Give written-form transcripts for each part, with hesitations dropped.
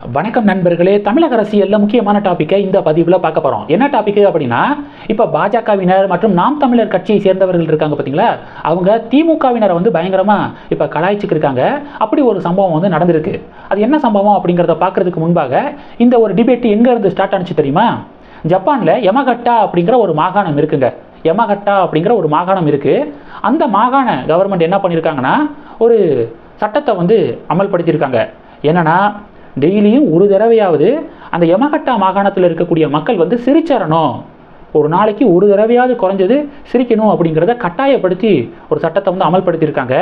வணக்கம் நண்பர்களே. தமிழக அரசியல்ல முக்கியமான டாபிக்கை இந்த பதிவில் பார்க்க போகிறோம். என்ன டாபிக் அப்படின்னா, இப்போ பாஜகவினர் மற்றும் நாம் தமிழர் கட்சியை சேர்ந்தவர்கள் இருக்காங்க பார்த்தீங்களா, அவங்க திமுகவினரை வந்து பயங்கரமாக இப்போ கலாய்ச்சிக்கு இருக்காங்க. அப்படி ஒரு சம்பவம் வந்து நடந்திருக்கு. அது என்ன சம்பவம் அப்படிங்கிறத பார்க்கறதுக்கு முன்பாக இந்த ஒரு டிபேட் எங்கேருந்து ஸ்டார்ட் ஆனிச்சு தெரியுமா? ஜப்பானில் யமகட்டா அப்படிங்கிற ஒரு மாகாணம் இருக்குங்க. யமகட்டா அப்படிங்கிற ஒரு மாகாணம் இருக்குது. அந்த மாகாண கவர்மெண்ட் என்ன பண்ணியிருக்காங்கன்னா, ஒரு சட்டத்தை வந்து அமல்படுத்தியிருக்காங்க. என்னன்னா, டெய்லியும் ஒரு தடவையாவது அந்த யமகட்டா மாகாணத்தில் இருக்கக்கூடிய மக்கள் வந்து சிரிச்சரணும், ஒரு நாளைக்கு ஒரு தடவையாவது குறைஞ்சது சிரிக்கணும் அப்படிங்கிறத கட்டாயப்படுத்தி ஒரு சட்டத்தை வந்து அமல்படுத்தியிருக்காங்க.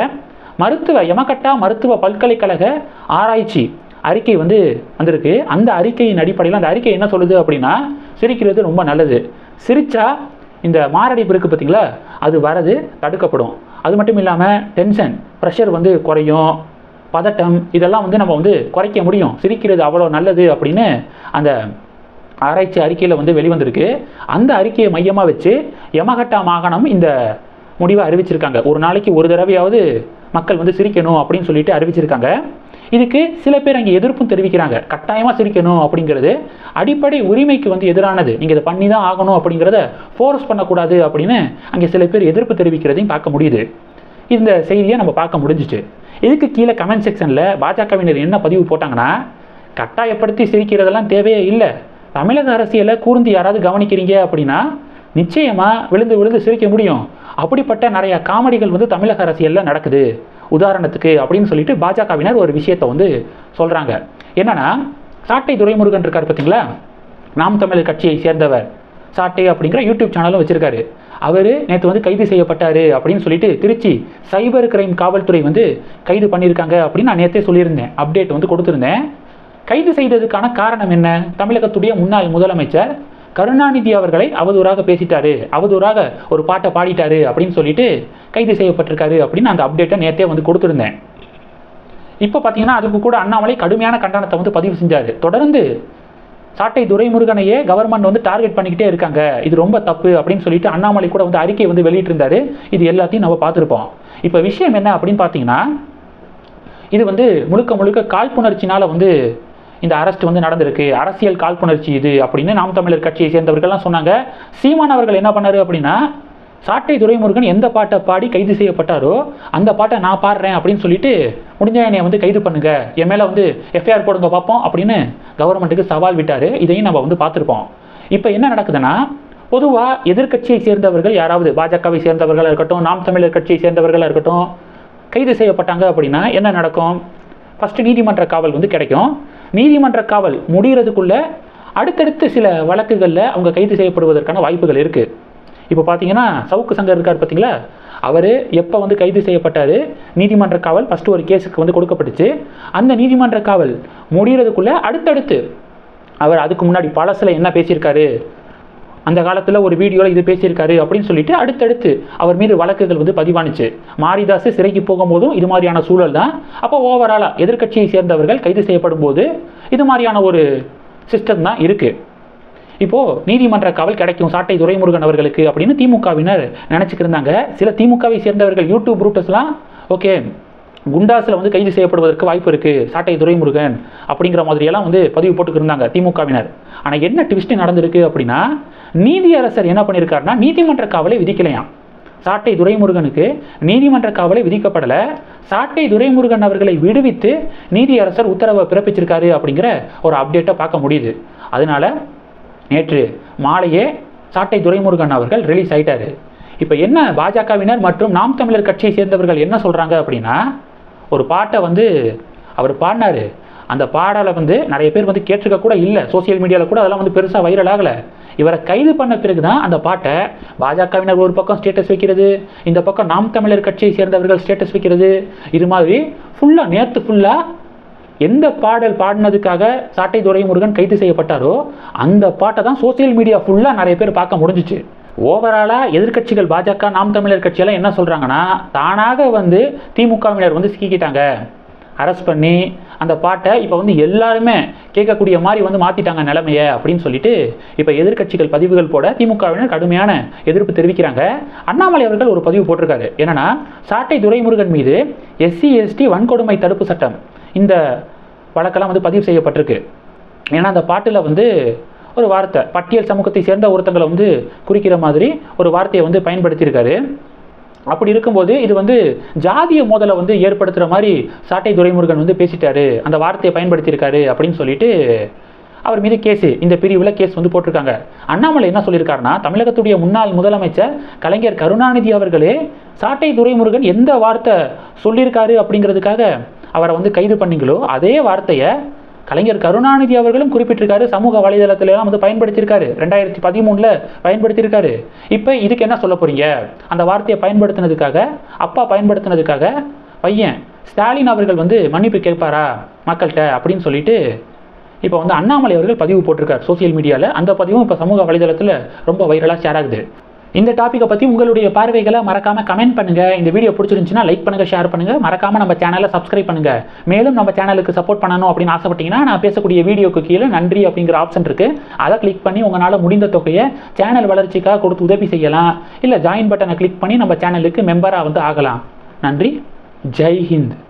யமகட்டா மருத்துவ பல்கலைக்கழக ஆராய்ச்சி அறிக்கை வந்து வந்திருக்கு. அந்த அறிக்கையின் அடிப்படையில் அந்த அறிக்கை என்ன சொல்லுது அப்படின்னா, சிரிக்கிறது ரொம்ப நல்லது, சிரிச்சா இந்த மாரடைப்பு இருக்குது பார்த்தீங்களா, அது வரது தடுக்கப்படும். அது மட்டும் இல்லாமல் டென்ஷன், ப்ரெஷர் வந்து குறையும், பதட்டம் இதெல்லாம் வந்து நம்ம வந்து குறைக்க முடியும், சிரிக்கிறது அவ்வளோ நல்லது அப்படின்னு அந்த ஆராய்ச்சி அறிக்கையில் வந்து வெளிவந்திருக்கு. அந்த அறிக்கையை மையமாக வச்சு யமகட்டா மாகாணம் இந்த முடிவை அறிவிச்சிருக்காங்க. ஒரு நாளைக்கு ஒரு தடவையாவது மக்கள் வந்து சிரிக்கணும் அப்படின்னு சொல்லிட்டு அறிவிச்சிருக்காங்க. இதுக்கு சில பேர் அங்கே எதிர்ப்பும் தெரிவிக்கிறாங்க. கட்டாயமாக சிரிக்கணும் அப்படிங்கிறது அடிப்படை உரிமைக்கு வந்து எதிரானது, நீங்கள் இதை பண்ணி தான் ஆகணும் அப்படிங்கிறத ஃபோர்ஸ் பண்ணக்கூடாது அப்படின்னு அங்கே சில பேர் எதிர்ப்பு தெரிவிக்கிறதையும் பார்க்க முடியுது. இந்த செய்தியை நம்ம பார்க்க முடிஞ்சிச்சு. இதுக்கு கீழே கமெண்ட் செக்ஷனில் பாஜகவினர் என்ன பதிவு போட்டாங்கன்னா, கட்டாயப்படுத்தி சிரிக்கிறதெல்லாம் தேவையே இல்லை, தமிழக அரசியலை கூர்ந்து யாராவது கவனிக்கிறீங்க அப்படின்னா நிச்சயமாக விழுந்து விழுந்து சிரிக்க முடியும், அப்படிப்பட்ட நிறைய காமெடிகள் வந்து தமிழக அரசியலில் நடக்குது உதாரணத்துக்கு அப்படின்னு சொல்லிட்டு பாஜகவினர் ஒரு விஷயத்தை வந்து சொல்கிறாங்க. என்னன்னா, சாட்டை துரைமுருகன் இருக்கார் பார்த்தீங்களா, நாம் தமிழர் கட்சியை சேர்ந்தவர், சாட்டை அப்படிங்கிற யூடியூப் சேனலும் வச்சுருக்காரு. அவர் நேற்று வந்து கைது செய்யப்பட்டார் அப்படின்னு சொல்லிட்டு திருச்சி சைபர் கிரைம் காவல்துறை வந்து கைது பண்ணியிருக்காங்க அப்படின்னு நான் நேற்றே சொல்லியிருந்தேன், அப்டேட் வந்து கொடுத்துருந்தேன். கைது செய்ததுக்கான காரணம் என்ன? தமிழகத்துடைய முன்னாள் முதலமைச்சர் கருணாநிதி அவர்களை அவதூறாக பேசிட்டாரு, அவதூறாக ஒரு பாட்டை பாடிட்டாரு அப்படின்னு சொல்லிட்டு கைது செய்யப்பட்டிருக்காரு அப்படின்னு அந்த அப்டேட்டை நேற்றே வந்து கொடுத்துருந்தேன். இப்போ பார்த்தீங்கன்னா அதுக்கு கூட அண்ணாமலை கடுமையான கண்டனத்தை வந்து பதிவு செஞ்சார். தொடர்ந்து சாட்டை துரைமுருகனையே கவர்மெண்ட் வந்து டார்கெட் பண்ணிக்கிட்டே இருக்காங்க, இது ரொம்ப தப்பு அப்படின்னு சொல்லிட்டு அண்ணாமலை கூட வந்து அறிக்கை வந்து வெளியிட்டிருந்தாரு. இது எல்லாத்தையும் நம்ம பார்த்துருப்போம். இப்போ விஷயம் என்ன அப்படின்னு பார்த்தீங்கன்னா, இது வந்து முழுக்க முழுக்க காழ்ப்புணர்ச்சினால வந்து இந்த அரெஸ்ட் வந்து நடந்திருக்கு, அரசியல் காழ்ப்புணர்ச்சி இது அப்படின்னு நாம் தமிழர் கட்சியை சேர்ந்தவர்கள்லாம் சொன்னாங்க. சீமான் அவர்கள் என்ன பண்ணாரு அப்படின்னா, சாட்டை துரைமுருகன் எந்த பாட்டை பாடி கைது செய்யப்பட்டாரோ அந்த பாட்டை நான் பாடுறேன் அப்படின்னு சொல்லிட்டு, முடிஞ்சா என்னை வந்து கைது பண்ணுங்க, என் மேலே வந்து எஃப்ஐஆர் போடுங்க பார்ப்போம் அப்படின்னு கவர்மெண்ட்டுக்கு சவால் விட்டார். இதையும் நம்ம வந்து பார்த்துருப்போம். இப்போ என்ன நடக்குதுன்னா, பொதுவாக எதிர்கட்சியை சேர்ந்தவர்கள் யாராவது, பாஜகவை சேர்ந்தவர்களாக இருக்கட்டும், நாம் தமிழர் கட்சியை சேர்ந்தவர்களாக இருக்கட்டும், கைது செய்யப்பட்டாங்க அப்படின்னா என்ன நடக்கும்? ஃபஸ்ட்டு நீதிமன்ற காவல் வந்து கிடைக்கும். நீதிமன்ற காவல் முடிகிறதுக்குள்ள அடுத்தடுத்து சில வழக்குகளில் அவங்க கைது செய்யப்படுவதற்கான வாய்ப்புகள் இருக்குது. இப்போ பார்த்தீங்கன்னா சவுக்கு சங்கர் இருக்கார் பார்த்தீங்களா, அவர் எப்போ வந்து கைது செய்யப்பட்டார், நீதிமன்ற காவல் ஃபஸ்ட்டு ஒரு கேஸுக்கு வந்து கொடுக்கப்பட்டுச்சு. அந்த நீதிமன்ற காவல் முடிகிறதுக்குள்ளே அடுத்தடுத்து அவர் அதுக்கு முன்னாடி பழசில் என்ன பேசியிருக்காரு, அந்த காலத்தில் ஒரு வீடியோவில் இது பேசியிருக்காரு அப்படின்னு சொல்லிட்டு அடுத்தடுத்து அவர் மீது வழக்குகள் வந்து பதிவானுச்சு. மாரிதாஸ் சிறைக்கு போகும்போதும் இது மாதிரியான சூழல் தான். அப்போ ஓவராலாக எதிர்கட்சியை சேர்ந்தவர்கள் கைது செய்யப்படும் போது இது மாதிரியான ஒரு சிஸ்டம் தான் இருக்குது. இப்போது நீதிமன்ற காவல் கிடைக்கும் சாட்டை துரைமுருகன் அவர்களுக்கு அப்படின்னு திமுகவினர் நினச்சிக்கிருந்தாங்க. சில திமுகவை சேர்ந்தவர்கள் யூடியூப் ரூட்டர்ஸ்லாம் ஓகே குண்டாஸில் வந்து கைது செய்யப்படுவதற்கு வாய்ப்பு இருக்குது சாட்டை துரைமுருகன் அப்படிங்கிற மாதிரியெல்லாம் வந்து பதிவு போட்டுக்கிருந்தாங்க திமுகவினர். ஆனால் என்ன ட்விஸ்ட் நடந்திருக்கு அப்படின்னா, நீதியரசர் என்ன பண்ணியிருக்காருன்னா, நீதிமன்ற காவலை விதிக்கலையாம். சாட்டை துரைமுருகனுக்கு நீதிமன்ற காவலை விதிக்கப்படலை, சாட்டை துரைமுருகன் அவர்களை விடுவித்து நீதியரசர் உத்தரவை பிறப்பிச்சிருக்காரு அப்படிங்கிற ஒரு அப்டேட்டை பார்க்க முடியுது. அதனால நேற்று மாலையே சாட்டை துரைமுருகன் அவர்கள் ரிலீஸ் ஆகிட்டார். இப்போ என்ன பாஜகவினர் மற்றும் நாம் தமிழர் கட்சியை சேர்ந்தவர்கள் என்ன சொல்கிறாங்க அப்படின்னா, ஒரு பாட்டை வந்து அவர் பாடினார், அந்த பாடலை வந்து நிறைய பேர் வந்து கேட்டிருக்க கூட இல்லை, சோசியல் மீடியாவில் கூட அதெல்லாம் வந்து பெருசாக வைரல் ஆகலை. இவரை கைது பண்ண பிறகு தான் அந்த பாட்டை பாஜகவினர் ஒரு பக்கம் ஸ்டேட்டஸ் வைக்கிறது, இந்த பக்கம் நாம் தமிழர் கட்சியை சேர்ந்தவர்கள் ஸ்டேட்டஸ் வைக்கிறது, இது மாதிரி ஃபுல்லாக நேற்று ஃபுல்லாக எந்த பாடல் பாடினதுக்காக சாட்டை துரைமுருகன் கைது செய்யப்பட்டாரோ அந்த பாட்டை தான் சோசியல் மீடியா ஃபுல்லாக நிறைய பேர் பார்க்க முடிஞ்சிச்சு. ஓவராலாக எதிர்கட்சிகள் பாஜக நாம் தமிழர் கட்சியெல்லாம் என்ன சொல்கிறாங்கன்னா, தானாக வந்து திமுகவினர் வந்து சிக்கிக்கிட்டாங்க, அரெஸ்ட் பண்ணி அந்த பாட்டை இப்போ வந்து எல்லாருமே கேட்கக்கூடிய மாதிரி வந்து மாற்றிட்டாங்க நிலைமையை அப்படின்னு சொல்லிட்டு இப்போ எதிர்கட்சிகள் பதிவுகள் போட திமுகவினர் கடுமையான எதிர்ப்பு தெரிவிக்கிறாங்க. அண்ணாமலை அவர்கள் ஒரு பதிவு போட்டிருக்காரு. என்னன்னா, சாட்டை துரைமுருகன் மீது SC ST வன்கொடுமை தடுப்பு சட்டம் இந்த வழக்கெல்லாம் வந்து பதிவு செய்யப்பட்டிருக்கு. ஏன்னா அந்த பாட்டில் வந்து ஒரு வார்த்தை பட்டியல் சமூகத்தை சேர்ந்த ஒருத்தங்களை வந்து குறிக்கிற மாதிரி ஒரு வார்த்தையை வந்து பயன்படுத்தியிருக்காரு. அப்படி இருக்கும்போது இது வந்து ஜாதிய மோதலை வந்து ஏற்படுத்துகிற மாதிரி சாட்டை துரைமுருகன் வந்து பேசிட்டாரு, அந்த வார்த்தையை பயன்படுத்தியிருக்காரு அப்படின்னு சொல்லிட்டு அவர் மீது இந்த பிரிவில் கேஸ் வந்து போட்டிருக்காங்க. அண்ணாமலை என்ன சொல்லியிருக்காருன்னா, தமிழகத்துடைய முன்னாள் முதலமைச்சர் கலைஞர் கருணாநிதி அவர்களே சாட்டை துரைமுருகன் எந்த வார்த்தை சொல்லியிருக்காரு அப்படிங்கிறதுக்காக அவரை வந்து கைது பண்ணீங்களோ அதே வார்த்தையை கலைஞர் கருணாநிதி அவர்களும் குறிப்பிட்டிருக்காரு, சமூக வலைதளத்திலாம் வந்து பயன்படுத்தியிருக்காரு, 2013 பயன்படுத்தியிருக்காரு. இப்போ இதுக்கு என்ன சொல்ல போறீங்க? அந்த வார்த்தையை பயன்படுத்தினதுக்காக, அப்பா பயன்படுத்தினதுக்காக பையன் ஸ்டாலின் அவர்கள் வந்து மன்னிப்பு கேட்பாரா மக்கள்கிட்ட அப்படின்னு சொல்லிட்டு இப்போ வந்து அண்ணாமலை அவர்கள் பதிவு போட்டிருக்கார் சோசியல் மீடியாவில். அந்த பதிவும் இப்போ சமூக வலைதளத்தில் ரொம்ப வைரலாக ஷேர் ஆகுது. இந்த டாப்பிக்கை பற்றி உங்களுடைய பார்வைகளை மறக்காமல் கமெண்ட் பண்ணுங்கள். இந்த வீடியோ பிடிச்சிருந்துச்சுன்னா லைக் பண்ணுங்கள், ஷேர் பண்ணுங்கள், மறக்காமல் நம்ம சேனலை சப்ஸ்கிரைப் பண்ணுங்கள். மேலும் நம்ம சேனலுக்கு சப்போர்ட் பண்ணணும் அப்படின்னு ஆசைப்பட்டீங்கன்னா நான் பேசக்கூடிய வீடியோக்கு கீழே நன்றி அப்படிங்கிற ஆப்ஷன் இருக்குது, அதை கிளிக் பண்ணி உங்களால் முடிந்த தொகையை சேனல் வளர்ச்சிக்காக கொடுத்து உதவி செய்யலாம். இல்லை ஜாயின் பட்டனை கிளிக் பண்ணி நம்ம சேனலுக்கு மெம்பராக வந்து ஆகலாம். நன்றி. ஜெய் ஹிந்த்.